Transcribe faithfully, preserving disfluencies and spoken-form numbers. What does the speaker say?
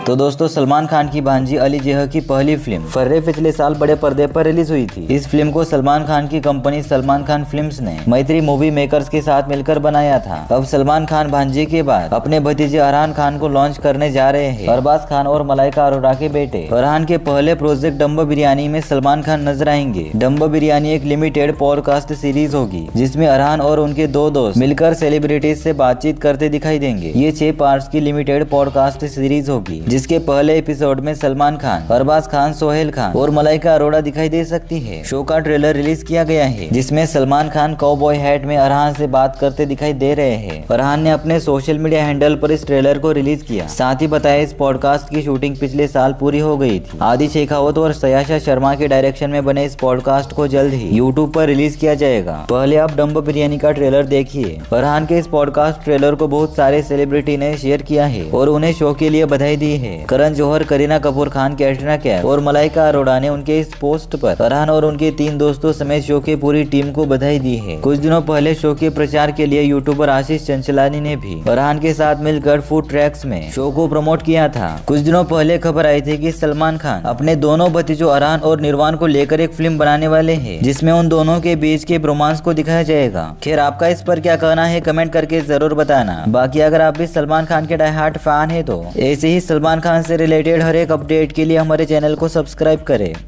तो दोस्तों सलमान खान की भांजी अली जेहा की पहली फिल्म फर्रे पिछले साल बड़े पर्दे पर रिलीज हुई थी। इस फिल्म को सलमान खान की कंपनी सलमान खान फिल्म्स ने मैत्री मूवी मेकर्स के साथ मिलकर बनाया था। अब सलमान खान भांजी के बाद अपने भतीजे अरहान खान को लॉन्च करने जा रहे हैं। अरबाज खान और मलाइका अरोड़ा के बेटे अरहान के पहले प्रोजेक्ट डम्बो बिरयानी में सलमान खान नजर आएंगे। डम्बो बिरयानी एक लिमिटेड पॉडकास्ट सीरीज होगी जिसमें अरहान और उनके दो दोस्त मिलकर सेलिब्रिटीज से बातचीत करते दिखाई देंगे। ये छह पार्ट्स की लिमिटेड पॉडकास्ट सीरीज होगी जिसके पहले एपिसोड में सलमान खान, अरबाज खान, सोहेल खान और मलाइका अरोड़ा दिखाई दे सकती है। शो का ट्रेलर रिलीज किया गया है जिसमें सलमान खान काउबॉय हैट में अरहान से बात करते दिखाई दे रहे हैं। अरहान ने अपने सोशल मीडिया हैंडल पर इस ट्रेलर को रिलीज किया। साथ ही बताया इस पॉडकास्ट की शूटिंग पिछले साल पूरी हो गई थी। आदि शेखावत और सयाशा शर्मा के डायरेक्शन में बने इस पॉडकास्ट को जल्द ही यूट्यूब पर रिलीज किया जाएगा। पहले आप डम्बो बिरयानी का ट्रेलर देखिए। अरहान के इस पॉडकास्ट ट्रेलर को बहुत सारे सेलिब्रिटी ने शेयर किया है और उन्हें शो के लिए बधाई दी है। करण जौहर, करीना कपूर खान, कैटरीना कैफ और मलाइका अरोड़ा ने उनके इस पोस्ट पर अरहान और उनके तीन दोस्तों समेत शो की पूरी टीम को बधाई दी है। कुछ दिनों पहले शो के प्रचार के लिए यूट्यूबर आशीष चंचलानी ने भी अरहान के साथ मिलकर फूड ट्रैक्स में शो को प्रमोट किया था। कुछ दिनों पहले खबर आई थी कि सलमान खान अपने दोनों भतीजों अरहान और निर्वाण को लेकर एक फिल्म बनाने वाले हैं जिसमें उन दोनों के बीच के रोमांस को दिखाया जाएगा। खैर आपका इस पर क्या कहना है कमेंट करके जरूर बताना। बाकी अगर आप भी सलमान खान के डाई हार्ट फैन है तो ऐसे ही सलमान खान से रिलेटेड हर एक अपडेट के लिए हमारे चैनल को सब्सक्राइब करें।